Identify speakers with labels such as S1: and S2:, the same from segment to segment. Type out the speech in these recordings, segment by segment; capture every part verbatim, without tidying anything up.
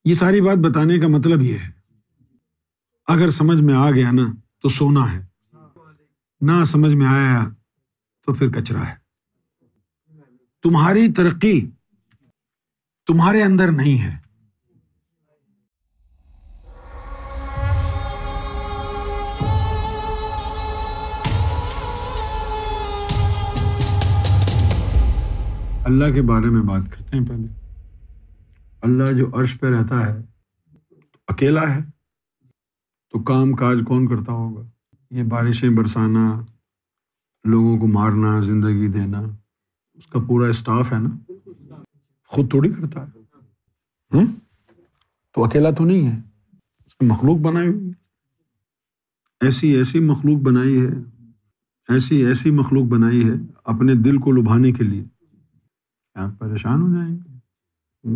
S1: یہ ساری بات بتانے کا مطلب یہ ہے، اگر سمجھ میں آ گیا نا تو سونا ہے، نہ سمجھ میں آیا تو پھر کچرا ہے۔ تمہاری ترقی تمہارے اندر نہیں ہے۔ اللہ کے بارے میں بات کرتے ہیں پہلے۔ اللہ جو عرش پہ رہتا ہے اکیلا ہے، تو کام کاج کون کرتا ہوگا؟ یہ بارشیں برسانا، لوگوں کو مارنا، زندگی دینا، اس کا پورا اسٹاف ہے نا، خود تھوڑی کرتا ہے۔ ہم؟ تو اکیلا تو نہیں ہے، اس کی مخلوق بنائی ہوئی، ایسی ایسی مخلوق بنائی ہے، ایسی ایسی مخلوق بنائی ہے اپنے دل کو لبھانے کے لیے، آپ پریشان ہو جائیں گے۔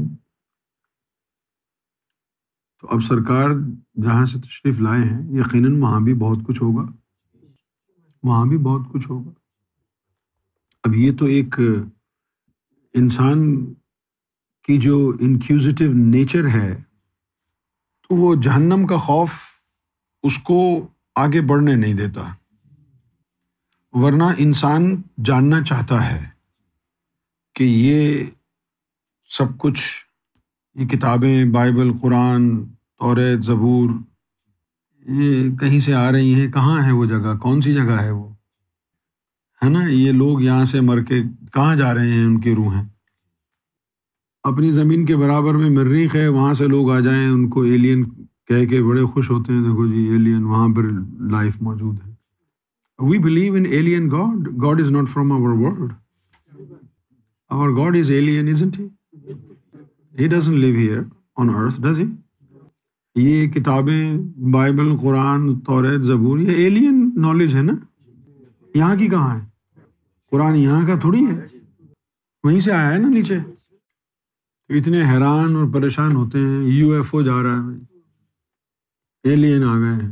S1: تو اب سرکار جہاں سے تشریف لائے ہیں، یقیناً وہاں بھی بہت کچھ ہوگا، وہاں بھی بہت کچھ ہوگا۔ اب یہ تو ایک انسان کی جو انکیوزیٹو نیچر ہے، تو وہ جہنم کا خوف اس کو آگے بڑھنے نہیں دیتا، ورنہ انسان جاننا چاہتا ہے کہ یہ سب کچھ، یہ کتابیں، بائبل، قرآن، توریت، زبور، یہ کہیں سے آ رہی ہیں، کہاں ہے وہ جگہ، کون سی جگہ ہے وہ، ہے نا؟ یہ لوگ یہاں سے مر کے کہاں جا رہے ہیں، ان کی روحیں اپنی زمین کے برابر میں مریخ ہے، وہاں سے لوگ آ جائیں، ان کو ایلین کہہ کے بڑے خوش ہوتے ہیں، دیکھو جی ایلین، وہاں پر لائف موجود ہے۔ We believe in alien God. God is not from our world. Our God is alien, isn't he? He doesn't live here on earth, does he? یہ کتابیں، بائبل، قرآن، توریت، زبور، یہ ایلین نالج ہے نا، یہاں کی کہاں ہے؟ قرآن یہاں کا تھوڑی ہے، وہیں سے آیا ہے نا نیچے۔ تو اتنے حیران اور پریشان ہوتے ہیں، یو ایف او جا رہا ہے، ایلین آ گئے ہیں،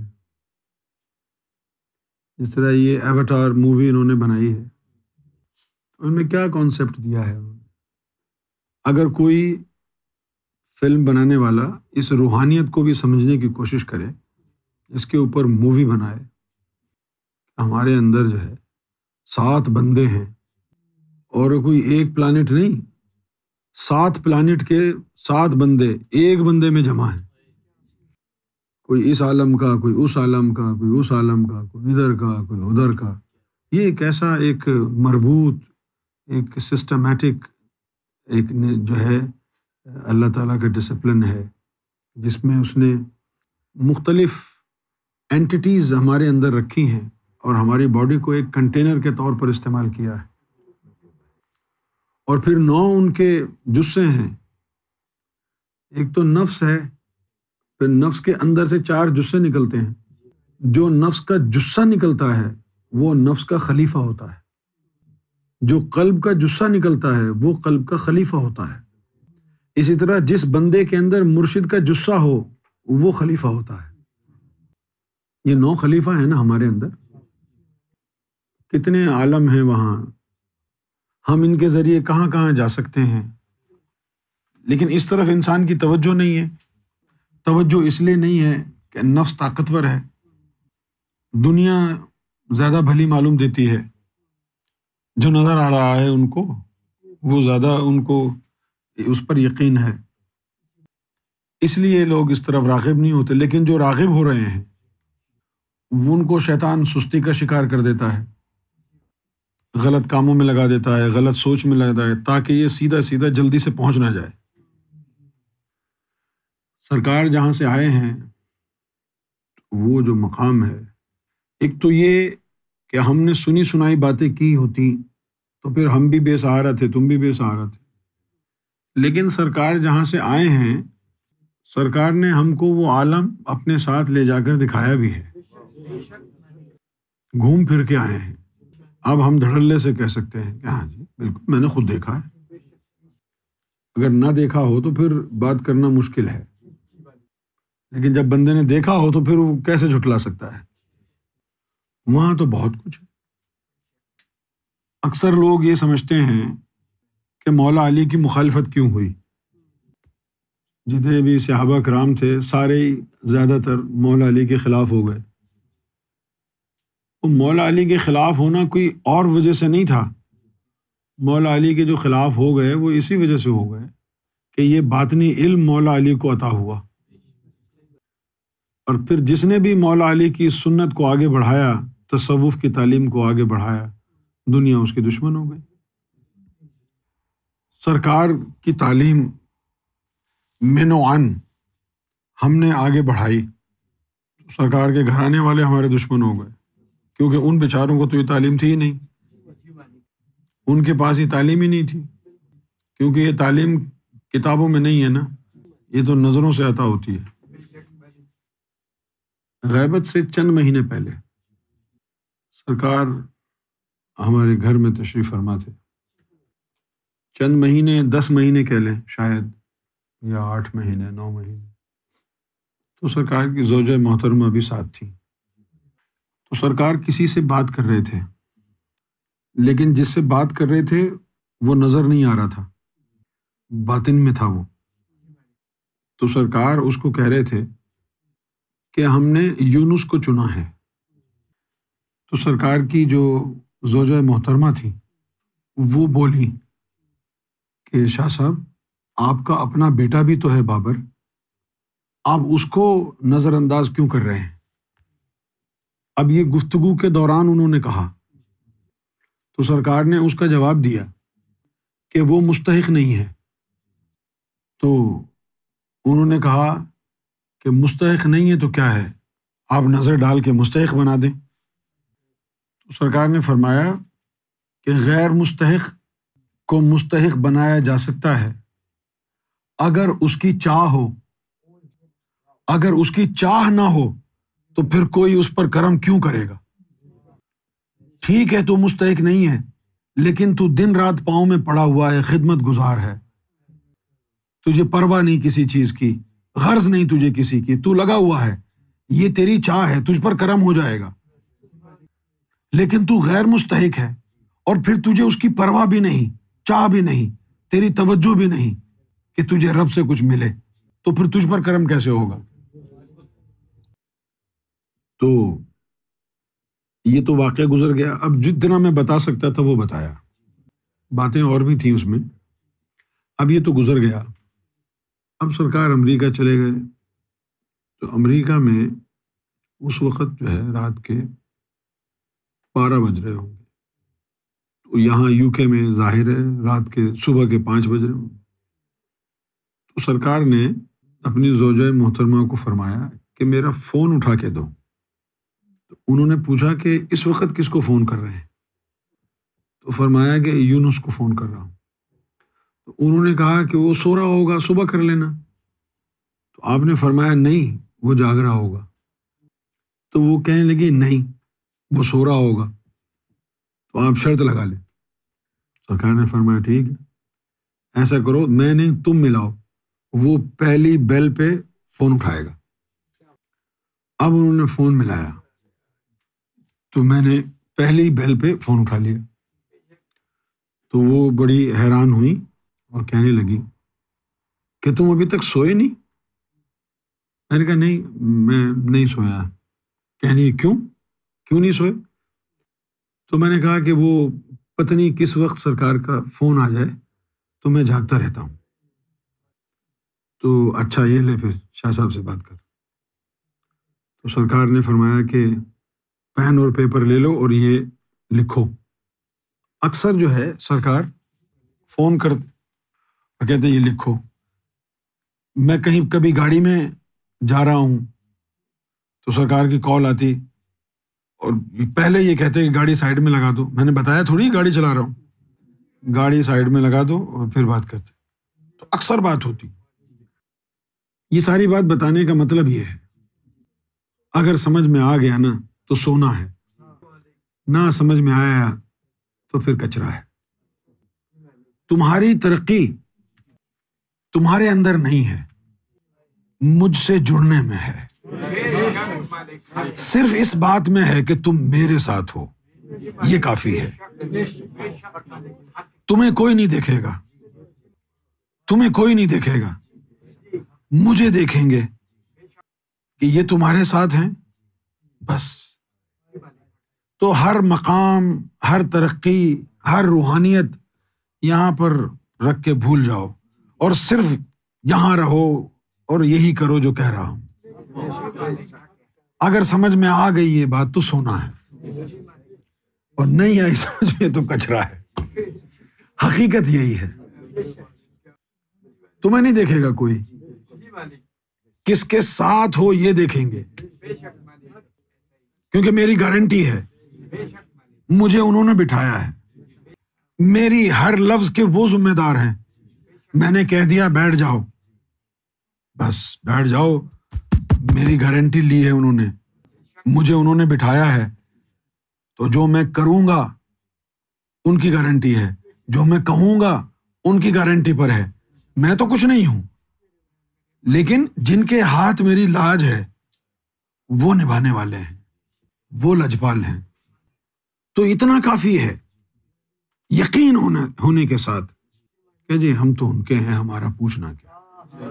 S1: جس طرح یہ ایواتار مووی انہوں نے بنائی ہے، ان میں کیا کانسیپٹ دیا ہے؟ اگر کوئی فلم بنانے والا اس روحانیت کو بھی سمجھنے کی کوشش کرے، اس کے اوپر مووی بنائے، ہمارے اندر جو ہے سات بندے ہیں، اور کوئی ایک پلانٹ نہیں، سات پلانٹ کے سات بندے ایک بندے میں جمع ہیں، کوئی اس عالم کا، کوئی اس عالم کا، کوئی اس عالم کا، کوئی ادھر کا، کوئی ادھر کا۔ یہ ایک ایسا ایک مربوط، ایک سسٹمیٹک، ایک جو ہے اللہ تعالیٰ کا ڈسپلن ہے، جس میں اس نے مختلف اینٹیٹیز ہمارے اندر رکھی ہیں، اور ہماری باڈی کو ایک کنٹینر کے طور پر استعمال کیا ہے، اور پھر نو ان کے جزے ہیں، ایک تو نفس ہے، پھر نفس کے اندر سے چار جزے نکلتے ہیں، جو نفس کا جزہ نکلتا ہے وہ نفس کا خلیفہ ہوتا ہے، جو قلب کا جزہ نکلتا ہے وہ قلب کا خلیفہ ہوتا ہے، اسی طرح جس بندے کے اندر مرشد کا جزہ ہو وہ خلیفہ ہوتا ہے۔ یہ نو خلیفہ ہیں نا ہمارے اندر، کتنے عالم ہیں وہاں، ہم ان کے ذریعے کہاں کہاں جا سکتے ہیں، لیکن اس طرف انسان کی توجہ نہیں ہے۔ توجہ اس لیے نہیں ہے کہ نفس طاقتور ہے، دنیا زیادہ بھلی معلوم دیتی ہے، جو نظر آ رہا ہے ان کو وہ زیادہ ان کو اس پر یقین ہے، اس لیے لوگ اس طرف راغب نہیں ہوتے۔ لیکن جو راغب ہو رہے ہیں وہ ان کو شیطان سستی کا شکار کر دیتا ہے، غلط کاموں میں لگا دیتا ہے، غلط سوچ میں لگا دیتا ہے، تاکہ یہ سیدھا سیدھا جلدی سے پہنچ نہ جائے۔ سرکار جہاں سے آئے ہیں وہ جو مقام ہے، ایک تو یہ کہ ہم نے سنی سنائی باتیں کی ہوتی تو پھر ہم بھی بے سہارا تھے، تم بھی بے سہارا تھے، لیکن سرکار جہاں سے آئے ہیں، سرکار نے ہم کو وہ عالم اپنے ساتھ لے جا کر دکھایا بھی ہے، گھوم پھر کے آئے ہیں۔ اب ہم دھڑلے سے کہہ سکتے ہیں کہ ہاں جی بالکل میں نے خود دیکھا ہے، اگر نہ دیکھا ہو تو پھر بات کرنا مشکل ہے، لیکن جب بندے نے دیکھا ہو تو پھر وہ کیسے جھٹلا سکتا ہے؟ وہاں تو بہت کچھ ہے۔ اکثر لوگ یہ سمجھتے ہیں کہ مولا علی کی مخالفت کیوں ہوئی، جتنے بھی صحابہ کرام تھے سارے ہی زیادہ تر مولا علی کے خلاف ہو گئے۔ وہ مولا علی کے خلاف ہونا کوئی اور وجہ سے نہیں تھا، مولا علی کے جو خلاف ہو گئے وہ اسی وجہ سے ہو گئے کہ یہ باطنی علم مولا علی کو عطا ہوا، اور پھر جس نے بھی مولا علی کی سنت کو آگے بڑھایا، تصوف کی تعلیم کو آگے بڑھایا، دنیا اس کی دشمن ہو گئی۔ سرکار کی تعلیم من و عن ہم نے آگے بڑھائی، سرکار کے گھرانے والے ہمارے دشمن ہو گئے، کیونکہ ان بیچاروں کو تو یہ تعلیم تھی ہی نہیں، ان کے پاس یہ تعلیم ہی نہیں تھی، کیونکہ یہ تعلیم کتابوں میں نہیں ہے نا، یہ تو نظروں سے عطا ہوتی ہے۔ غیبت سے چند مہینے پہلے سرکار ہمارے گھر میں تشریف فرما تھے، چند مہینے، دس مہینے کہہ لیں شاید، یا آٹھ مہینے، نو مہینے، تو سرکار کی زوجہ محترمہ بھی ساتھ تھی۔ تو سرکار کسی سے بات کر رہے تھے، لیکن جس سے بات کر رہے تھے وہ نظر نہیں آ رہا تھا، باطن میں تھا وہ۔ تو سرکار اس کو کہہ رہے تھے کہ ہم نے یونس کو چنا ہے۔ تو سرکار کی جو زوجہ محترمہ تھی وہ بولی کہ شاہ صاحب آپ کا اپنا بیٹا بھی تو ہے بابر، آپ اس کو نظر انداز کیوں کر رہے ہیں؟ اب یہ گفتگو کے دوران انہوں نے کہا، تو سرکار نے اس کا جواب دیا کہ وہ مستحق نہیں ہے۔ تو انہوں نے کہا کہ مستحق نہیں ہے تو کیا ہے، آپ نظر ڈال کے مستحق بنا دیں۔ تو سرکار نے فرمایا کہ غیر مستحق کو مستحق بنایا جا سکتا ہے اگر اس کی چاہ ہو، اگر اس کی چاہ نہ ہو تو پھر کوئی اس پر کرم کیوں کرے گا؟ ٹھیک ہے تو مستحق نہیں ہے، لیکن تو دن رات پاؤں میں پڑا ہوا ہے، خدمت گزار ہے، تجھے پرواہ نہیں کسی چیز کی، غرض نہیں تجھے کسی کی، تو لگا ہوا ہے، یہ تیری چاہ ہے، تجھ پر کرم ہو جائے گا، لیکن تو غیر مستحق ہے اور پھر تجھے اس کی پرواہ بھی نہیں، چاہ بھی نہیں، تیری توجہ بھی نہیں کہ تجھے رب سے کچھ ملے، تو پھر تجھ پر کرم کیسے ہوگا؟ تو یہ تو واقعہ گزر گیا، اب جتنا میں بتا سکتا تھا وہ بتایا، باتیں اور بھی تھیں اس میں، اب یہ تو گزر گیا۔ اب سرکار امریکہ چلے گئے، تو امریکہ میں اس وقت جو ہے رات کے بارہ بج رہے ہوں گے، تو یہاں یو کے میں ظاہر ہے رات کے صبح کے پانچ بج رہے ہوں گے۔ تو سرکار نے اپنی زوجہ محترمہ کو فرمایا کہ میرا فون اٹھا کے دو۔ تو انہوں نے پوچھا کہ اس وقت کس کو فون کر رہے ہیں؟ تو فرمایا کہ یونس کو فون کر رہا ہوں۔ تو انہوں نے کہا کہ وہ سو رہا ہوگا، صبح کر لینا۔ تو آپ نے فرمایا نہیں، وہ جاگ رہا ہوگا۔ تو وہ کہنے لگی نہیں، وہ سو رہا ہوگا، تو آپ شرط لگا لیں۔ سرکار نے فرمایا ٹھیک ہے، ایسا کرو میں نے تم ملاؤ، وہ پہلی بیل پہ فون اٹھائے گا۔ اب انہوں نے فون ملایا تو میں نے پہلی بیل پہ فون اٹھا لیا، تو وہ بڑی حیران ہوئی اور کہنے لگی کہ تم ابھی تک سوئے نہیں؟ میں نے کہا نہیں، میں نہیں سویا۔ کہنی کیوں کیوں نہیں سوئے؟ تو میں نے کہا کہ وہ پتہ نہیں کس وقت سرکار کا فون آ جائے تو میں جاگتا رہتا ہوں۔ تو اچھا یہ لے پھر شاہ صاحب سے بات کر۔ تو سرکار نے فرمایا کہ پین اور پیپر لے لو اور یہ لکھو۔ اکثر جو ہے سرکار فون کرتے اور کہتے یہ لکھو۔ میں کہیں کبھی گاڑی میں جا رہا ہوں تو سرکار کی کال آتی اور پہلے یہ کہتے کہ گاڑی سائڈ میں لگا دو، میں نے بتایا تھوڑی گاڑی چلا رہا ہوں، گاڑی سائڈ میں لگا دو اور پھر بات کرتے۔ تو اکثر بات ہوتی۔ یہ ساری بات بتانے کا مطلب یہ ہے، اگر سمجھ میں آ گیا نا تو سونا ہے، نہ سمجھ میں آیا تو پھر کچرا ہے۔ تمہاری ترقی تمہارے اندر نہیں ہے، مجھ سے جڑنے میں ہے، صرف اس بات میں ہے کہ تم میرے ساتھ ہو، یہ کافی ہے۔ تمہیں کوئی نہیں دیکھے گا، تمہیں کوئی نہیں دیکھے گا، مجھے دیکھیں گے کہ یہ تمہارے ساتھ ہیں، بس تو ہر مقام، ہر ترقی، ہر روحانیت یہاں پر رکھ کے بھول جاؤ اور صرف یہاں رہو اور یہی کرو جو کہہ رہا ہوں۔ اگر سمجھ میں آ گئی یہ بات تو سونا ہے، اور نہیں آئی سمجھ میں تو کچرا ہے۔ حقیقت یہی ہے۔ تمہیں نہیں دیکھے گا کوئی، کس کے ساتھ ہو یہ دیکھیں گے، کیونکہ میری گارنٹی ہے، مجھے انہوں نے بٹھایا ہے، میری ہر لفظ کے وہ ذمہ دار ہیں۔ میں نے کہہ دیا بیٹھ جاؤ، بس بیٹھ جاؤ، میری گارنٹی لی ہے انہوں نے، مجھے انہوں نے بٹھایا ہے، تو جو میں کروں گا ان کی گارنٹی ہے، جو میں کہوں گا ان کی گارنٹی پر ہے۔ میں تو کچھ نہیں ہوں، لیکن جن کے ہاتھ میری لاج ہے وہ نبھانے والے ہیں، وہ لجپال ہیں۔ تو اتنا کافی ہے یقین ہونے ہونے کے ساتھ کہ جی ہم تو ان کے ہیں، ہمارا پوچھنا کیا۔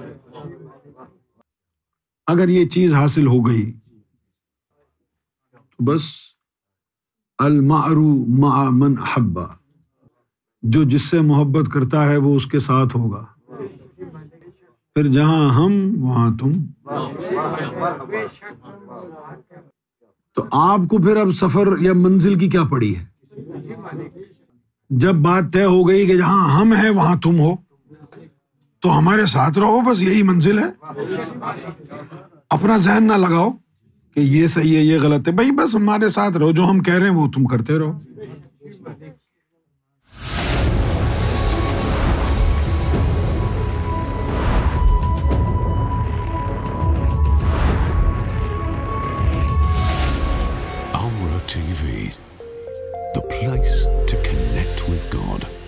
S1: اگر یہ چیز حاصل ہو گئی تو بس المعرو مع من احب، جو جس سے محبت کرتا ہے وہ اس کے ساتھ ہوگا، پھر جہاں ہم وہاں تم۔ تو آپ کو پھر اب سفر یا منزل کی کیا پڑی ہے؟ جب بات طے ہو گئی کہ جہاں ہم ہیں وہاں تم ہو، تو ہمارے ساتھ رہو، بس یہی منزل ہے۔ اپنا ذہن نہ لگاؤ کہ یہ صحیح ہے یہ غلط ہے، بھائی بس ہمارے ساتھ رہو، جو ہم کہہ رہے ہیں وہ تم کرتے رہو۔
S2: Amra T V, the place to connect with God.